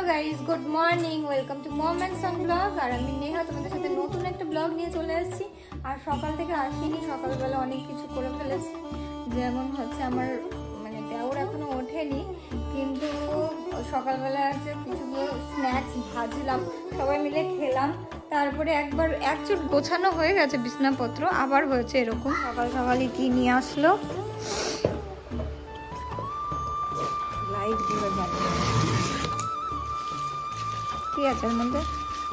Guys, good morning, welcome to mom and son blog. আর আমি নেহা তোমাদের সাথে নতুন একটা ব্লগ নিয়ে চলে এসেছি। আর সকাল থেকে আসিনি, সকালবেলা অনেক কিছু করে ফেলেছি। যেমন হচ্ছে আমার দেওর এখনো ওঠেনি, কিন্তু সকালবেলা যে কিছুগুলো স্ন্যাক্স ভাজলাম, সবাই মিলে খেলাম। তারপরে একবার একচুট গোছানো হয়ে গেছে বিছনাপত্র, আবার হয়েছে এরকম। সকাল সকালই কি নিয়ে আসলো, লাইট দিয়ে জ্বালিয়ে কি আছে এর মধ্যে?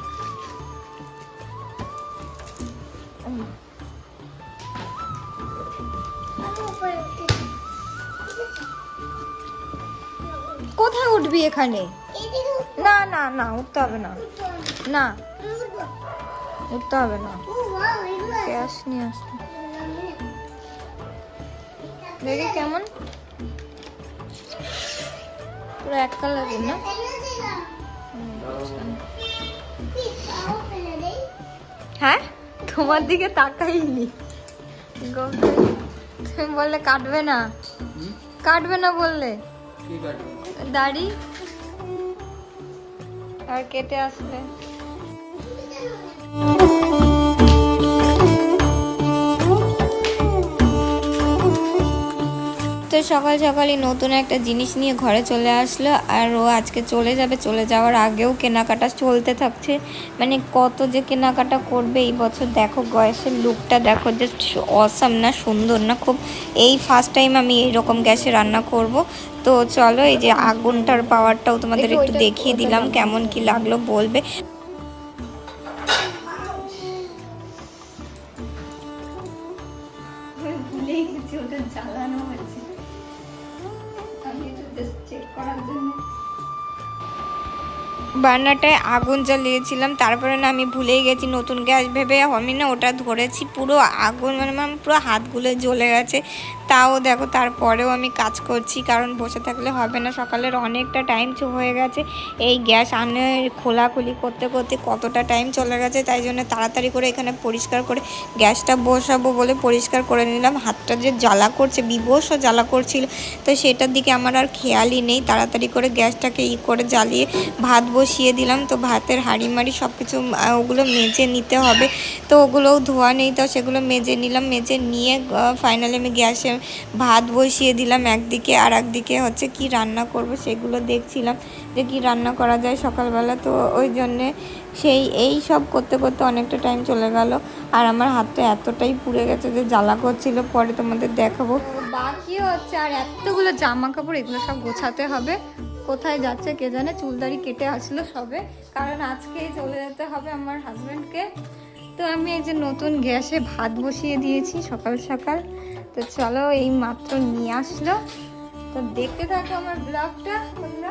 কোথায় উঠবি এখানে? না না না, উঠতে হবে না, না উঠতে হবে না। গ্যাস নিয়ে আসবো, দেখি কেমন পুরো এক কালারের না। হ্যাঁ, তোমার দিকে তাকাইনি। তুমি বললে কাটবে না, কাটবে না বললে দাড়ি, আর কেটে আসলে। তো সকাল সকালই নতুন একটা জিনিস নিয়ে ঘরে চলে আসলো। আর ও আজকে চলে যাবে, চলে যাওয়ার আগেও কেনাকাটা চলতে থাকছে। কত যে কেনাকাটা করবে এই বছর। দেখো গ্যাসের লুকটা দেখো, যে অসাম না, সুন্দর না খুব। এই ফার্স্ট টাইম আমি এইরকম গ্যাসে রান্না করব। তো চলো, এই যে আগুনটার পাওয়ারটাও তোমাদের একটু দেখিয়ে দিলাম, কেমন কি লাগলো বলবে। ভুলেই গেছি ওটা জ্বালানো হয়েছে, বার্নারটায় আগুন জ্বালিয়েছিলাম। তারপরে না আমি ভুলেই গেছি, নতুন গ্যাস ভেবে আমি না ওটা ধরেছি, পুরো আগুন পুরো হাতগুলো জ্বলে গেছে। তাও দেখো, তারপরেও আমি কাজ করছি, কারণ বসে থাকলে হবে না। সকালের অনেকটা টাইম হয়ে গেছে, এই গ্যাস আনে খোলাখুলি করতে করতে কতটা টাইম চলে গেছে। তাই জন্য তাড়াতাড়ি করে এখানে পরিষ্কার করে গ্যাসটা বসাবো বলে পরিষ্কার করে নিলাম। হাতটা যে জ্বালা করছে, বিবশ জ্বালা করছিল, তো সেটার দিকে আমার আর খেয়ালই নেই। তাড়াতাড়ি করে গ্যাসটাকে করে জ্বালিয়ে ভাত বসিয়ে দিলাম। তো ভাতের হাঁড়ি মাড়ি সব কিছু ওগুলো মেজে নিতে হবে, তো ওগুলোও ধোয়া নেই, তো সেগুলো মেজে নিলাম। মেজে নিয়ে ফাইনালি আমি গ্যাসে ভাত বসিয়ে দিলাম একদিকে, আর একদিকে হচ্ছে কি রান্না করব সেগুলো দেখছিলাম, যে কি রান্না করা যায় সকালবেলা। তো ওই জন্যে এই সব করতে করতে অনেকটা টাইম চলে গেল। আর আমার হাতটা এতটাই পুড়ে গেছে যে জ্বালা করছিল, পরে তোমাদের দেখাবো। বাকি হচ্ছে আর এতগুলো জামা কাপড়, এগুলো সব গোছাতে হবে। কোথায় যাচ্ছে কে জানে, চুলদাড়ি কেটে আসলো সবে, কারণ আজকেই চলে যেতে হবে আমার হাজব্যান্ডকে। তো আমি এই যে নতুন গ্যাসে ভাত বসিয়ে দিয়েছি সকাল সকাল। তো চলো, এই মাত্র নিয়ে আসলো, তো দেখতে থাকো আমার ব্লগটা তোমরা।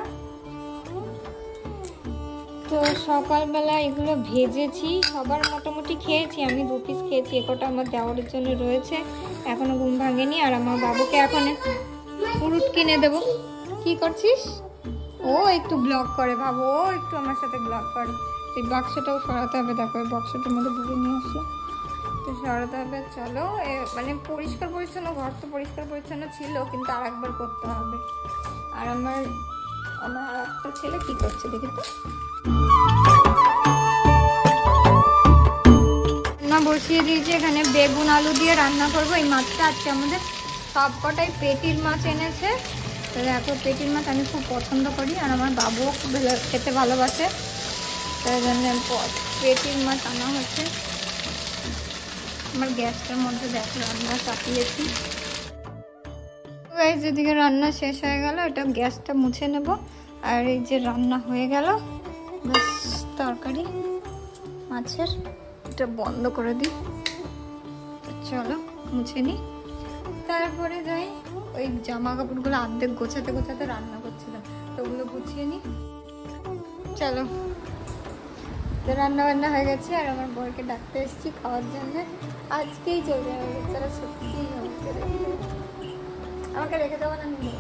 তো সকালবেলা এগুলো ভেজেছি, সবার মোটামুটি খেয়েছি, আমি 2 পিস খেয়েছি, একটা আমার দেওয়ারের জন্য রয়েছে, এখনো ঘুম ভাঙেনি। আর আমার বাবুকে এখন ফ্রুট কিনে দেবো। কি করছিস? ও একটু ব্লগ করে, ভাবো ও একটু আমার সাথে ব্লগ করে। এই বাক্সটাও সরাতে হবে, দেখো এই বাক্সটার মধ্যে ভরে নিয়ে আসলো, তো সরাতে হবে। চলো, পরিষ্কার পরিচ্ছন্ন ঘর তো পরিষ্কার পরিচ্ছন্ন ছিল, কিন্তু আর একবার করতে হবে। আর আমার আর একটা ছেলে কি করছে দেখি তো। রান্না বসিয়ে দিয়েছি, এখানে বেগুন আলু দিয়ে রান্না করবো। এই মাছটা আজকে আমাদের সব কটাই পেটির মাছ এনেছে। তো দেখো, পেটির মাছ আমি খুব পছন্দ করি, আর আমার বাবুও খুব খেতে ভালোবাসে, তাই জন্য পেটির মাছ আনা হচ্ছে। আমার গ্যাসটার মধ্যে দেখো রান্না চাপিয়েছি। যেদিকে রান্না শেষ হয়ে গেল, এটা গ্যাসটা মুছে নেব। আর এই যে রান্না হয়ে গেল, বাস তরকারি মাছের, এটা বন্ধ করে দিই। চলো মুছে নিই, তারপরে যাই। ওই জামা কাপড়গুলো অর্ধেক গোছাতে গোছাতে রান্না করছিলাম, তো ওগুলো গুছিয়ে নিই। চলো, তো রান্না বান্না হয়ে গেছে, আর আমার বরকে ডাকতে এসেছি খাওয়ার জন্য। আজকেই চলে যাবে বেচারা, সত্যিই আমাকে রেখে দেবো না, নিয়ে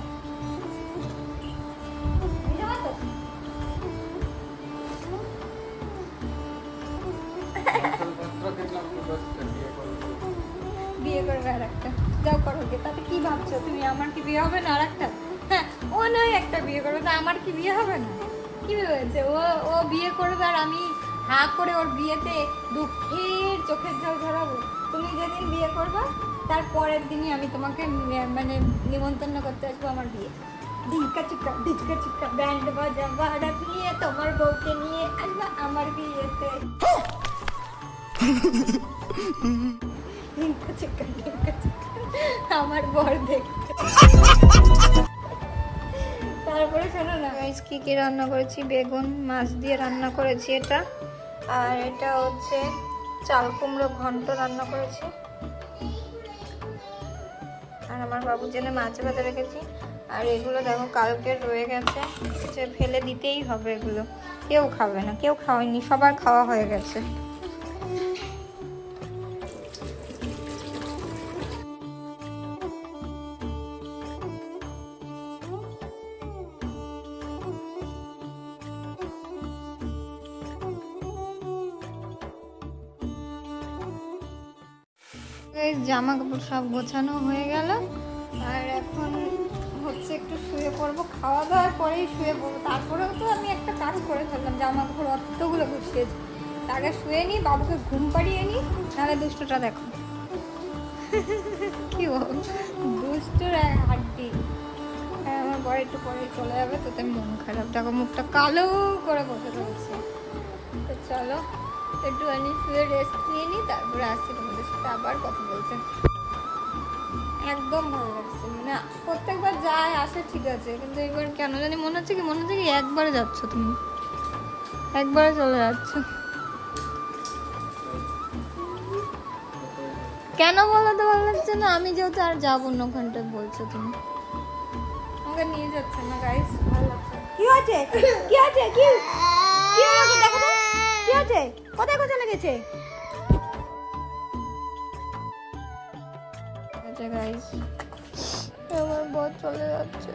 বিয়ে করবে আর একটা, যাও করো, তাতে কি ভাবছো তুমি? আমার কি বিয়ে হবে না আর একটা? হ্যাঁ, ও নয় একটা বিয়ে করবে, তা আমার কি বিয়ে হবে না? কি হয়েছে? ও ও বিয়ে করবে আর আমি হা করে ওর বিয়েতে দুঃখের চোখের জল ঝরাবো? তুমি যেদিন বিয়ে করবে তার পরের দিনই আমি তোমাকে মানে নিমন্ত্রণ করতে আসবো আমার বিয়ে। ধিকা চিকা ব্যান্ড বাজা বারাত নিয়ে তোমার বউকে নিয়ে আসবা আমার বিয়েতে। ধিকা চিকা আমার বর দেখতে। তারপরে শোনো না গাইস, কি কি রান্না করেছি। বেগুন মাছ দিয়ে রান্না করেছি এটা, আর এটা হচ্ছে চাল কুমড়ো ঘন্ট রান্না করেছি, আর আমার বাবুর জন্য মাছ ভাজা রেখেছি। আর এগুলো দেখো কালকে রয়ে গেছে, যে ফেলে দিতেই হবে, এগুলো কেউ খাবে না, কেউ খাওয়ায়নি, সবার খাওয়া হয়ে গেছে। জামা কাপড় সব গোছানো হয়ে গেল, আর এখন হচ্ছে একটু শুয়ে পড়বো। খাওয়া দাওয়ার পরেই শুয়ে পড়বো। তারপরেও তো আমি একটা কাজ করে ফেললাম, জামা কাপড় অতগুলো গুছিয়েছি। তাকে শুয়ে নিই, বাবুকে ঘুম পাড়িয়ে নিই, নাহলে দুষ্টটা দেখো কি দুষ্টুর হাড্ডি। হ্যাঁ, আমার বড় একটু পরে চলে যাবে, তো তাই মন খারাপ। দেখো মুখটা কালো করে বসে রয়েছে। তো চলো একটু শুয়ে রেস্ট নিয়ে নিই, তারপরে আসছি তোমাদের সাথে আবার কথা বলতে। একদম ভালো লাগছে, মানে প্রত্যেকবার যায় আসে ঠিক আছে, কিন্তু এবার কেন জানি মনে হচ্ছে কি একবারে যাচ্ছ তুমি, একবারে চলে যাচ্ছ। কেন বলতে ভালো লাগছে না? আমি যেহেতু আর যাবো না ওখানটায়, বলছো তুমি আমাকে নিয়ে যাচ্ছে না গাইস, ভালো লাগছে। কি আছে কি আছে কি কি হলো দেখো তো, কি আছে? কোথায় কোথায় লেগেছে? আচ্ছা গাইস, আমার বর চলে যাচ্ছে,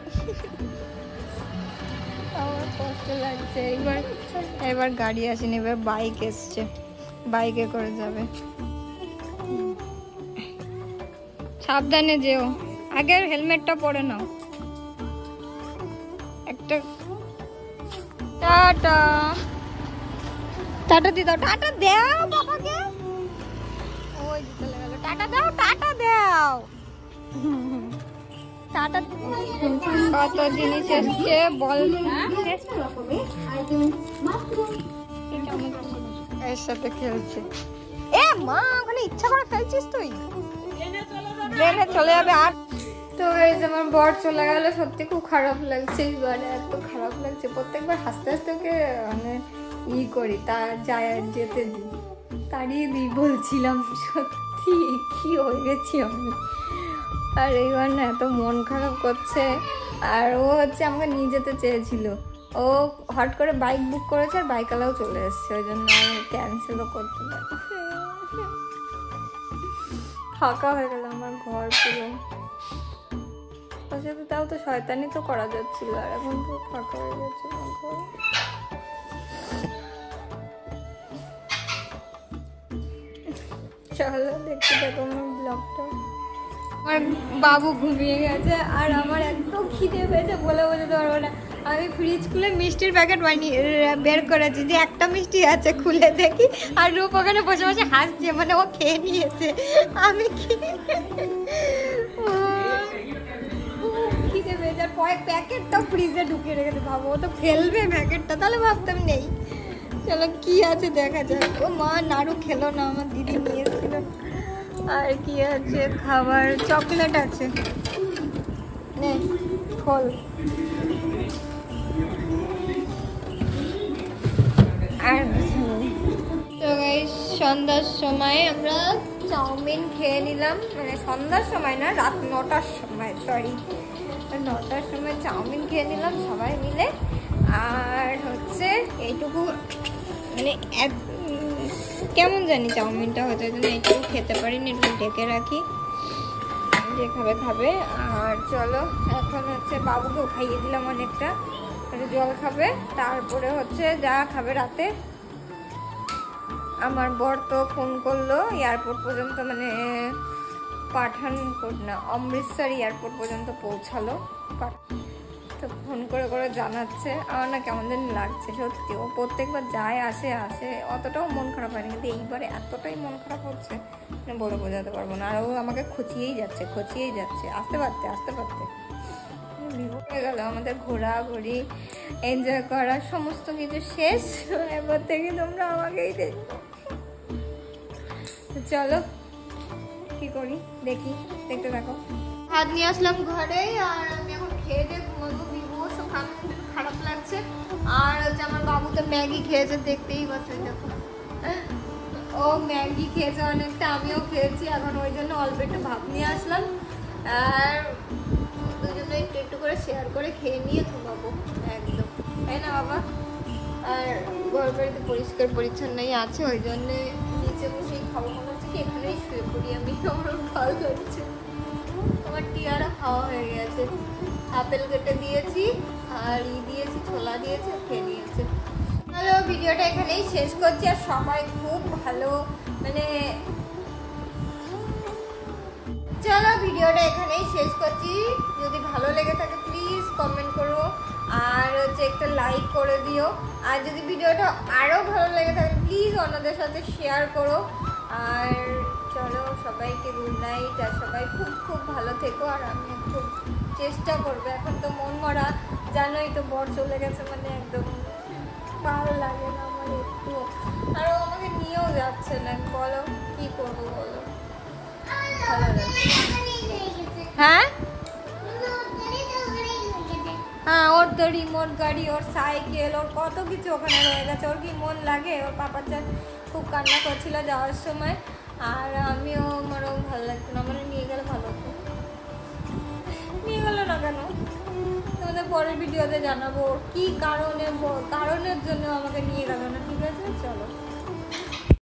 আমার কষ্ট লাগছে। এবার গাড়ি আসেনি, এবার বাইক এসছে, বাইকে করে যাবে। সাবধানে যেও, আগে হেলমেটটা পরে নাও একটা। টাটা টাটা দি দাও, টাটা দাও বাবাকে। ওই চলে গেল, টাটা দাও, টাটা দাও, টাটা। কত জিনিস এসছে বল, এর সাথে খেলছে। এ মা, ওখানে ইচ্ছা করে ফেলছিস তুই, ট্রেনে চলে যাবে। আর তো এই যে আমার বর চলে গেল, সত্যি খুব খারাপ লাগছে, এবারে এত খারাপ লাগছে। প্রত্যেকবার হাসতে হাসতে ওকে মানে করি, তার যায় যেতে দিই, তাড়িয়ে দিই বলছিলাম। সত্যি কি হয়ে গেছি আমি। আর এইবার না এত মন খারাপ করছে। আর ও হচ্ছে আমাকে নিয়ে যেতে চেয়েছিল, ও হট করে বাইক বুক করেছে, আর বাইকওয়ালাও চলে এসছে, ওই জন্য আমি ক্যান্সেলও করতে পারি। ফাঁকা হয়ে গেল আমার ঘর পুরো। ওর সাথে তাও তো শয়তানি তো করা যাচ্ছিল, আর এখন তো ফাঁকা হয়ে গেছে আমার ঘর। চলো দেখতে দেখো আমার ব্লগটা। আমার বাবু ঘুমিয়ে গেছে, আর আমার এত খিদে পেয়েছে বলে বোঝাতে পারবো না। আমি ফ্রিজ খুলে মিষ্টির প্যাকেট বের করেছি, যে একটা মিষ্টি আছে খুলে দেখি, আর রূপ ওখানে বসে বসে হাসছে, মানে ও খেয়ে নিয়েছে। আমি খিদে পেয়েছে, আর প্যাকেটটাও ফ্রিজে ঢুকিয়ে রেখেছে। ভাবো ও তো ফেলবে প্যাকেটটা, তাহলে ভাবতাম নেই। চলো কি আছে দেখা যাক। ও মা, নাড়ু খেলো না, আমার দিদি নিয়ে এসেছিল। আর কি আছে খাবার, চকলেট আছে, নে খোল। আর তো গাইস, সন্ধ্যার সময় আমরা চাউমিন খেয়ে নিলাম, মানে সন্ধ্যার সময় না, রাত 9টার সময়, সরি 9টার সময় চাউমিন খেয়ে নিলাম সবাই মিলে। আর হচ্ছে এইটুকু মানে কেমন জানি চাউমিনটা হয়তো ওই জন্য এইটুকু খেতে পারিনি, একটু ঢেকে রাখি, যে খাবে খাবে। আর চলো এখন হচ্ছে বাবুকেও খাইয়ে দিলাম অনেকটা, জল খাবে, তারপরে হচ্ছে যা খাবে রাতে। আমার বর তো ফোন করলো এয়ারপোর্ট পর্যন্ত, মানে পাঠানকোট না, অমৃতসর এয়ারপোর্ট পর্যন্ত পৌঁছালো। তো ফোন করে করে জানাচ্ছে। আমার না কেমন যেন লাগছে সত্যি। ও প্রত্যেকবার যায় আসে আসে, অতটাও মন খারাপ হয়নি, কিন্তু এইবারে এতটাই মন খারাপ হচ্ছে মানে বলে বোঝাতে পারবো না। আর ও আমাকে খুঁচিয়েই যাচ্ছে, আসতে পারতে হয়ে গেল আমাদের ঘোরাঘুরি, এনজয় করা সমস্ত কিছু শেষ। এবার থেকে তোমরা আমাকেই দেখো। চলো কি করি দেখি, দেখতে থাকো। ভাত নিয়ে আসলাম ঘরে, আর আমি এখন খেয়ে দিয়ে ঘুমাবো। বিভৎস খারাপ লাগছে। আর হচ্ছে আমার বাবু তো ম্যাগি খেয়েছে, দেখতেই পাচ্ছ দেখো। ও ম্যাগি খেয়েছে অনেকটা, আমিও খেয়েছি। এখন ওই জন্য অল্প একটু ভাত নিয়ে আসলাম, আর দুজনে একটু একটু করে শেয়ার করে খেয়ে নিয়ে ঘুমাবো একদম, তাই না বাবা? আর ঘর বাড়িতে পরিষ্কার পরিচ্ছন্নই আছে, ওই জন্যে নিচে বসেই খাবো। মনে হচ্ছে কি এখানেই শুয়ে পড়ি আমি, আমার ভালো লাগছে। আমার টিয়ারা খাওয়া হয়ে গেছে, আপেল কেটে দিয়েছি আর দিয়েছি, ছোলা দিয়েছি, খেয়ে নিয়েছে। হ্যালো, ভিডিওটা এখানেই শেষ করছি। আর সবাই খুব ভালো মানে চলো ভিডিওটা এখানেই শেষ করছি। যদি ভালো লেগে থাকে প্লিজ কমেন্ট করো, আর হচ্ছে একটা লাইক করে দিও। আর যদি ভিডিওটা আরও ভালো লেগে থাকে প্লিজ অন্যদের সাথে শেয়ার করো। আর চলো সবাইকে গুড নাইট, আর সবাই খুব খুব ভালো থেকো। আর আমি খুব চেষ্টা করবো, এখন তো মন মরা জানোই তো, বর চলে গেছে মানে একদম ভালো লাগে না আমার একটু। আর আমাকে নিয়েও যাচ্ছে না, বলো কি করবো বলো। হ্যাঁ হ্যাঁ, ওর তো রিমোট গাড়ি, ওর সাইকেল, ওর কত কিছু ওখানে রয়ে গেছে। ওর কি মন লাগে? ওর পাপার চান খুব কান্না করছিল যাওয়ার সময়, আর আমিও আমারও ভালো লাগতো না। মানে নিয়ে গেলে ভালো হতো, নিয়ে গেল না কেন তোমাদের পরের ভিডিওতে জানাবো কি কারণের জন্য আমাকে নিয়ে গেল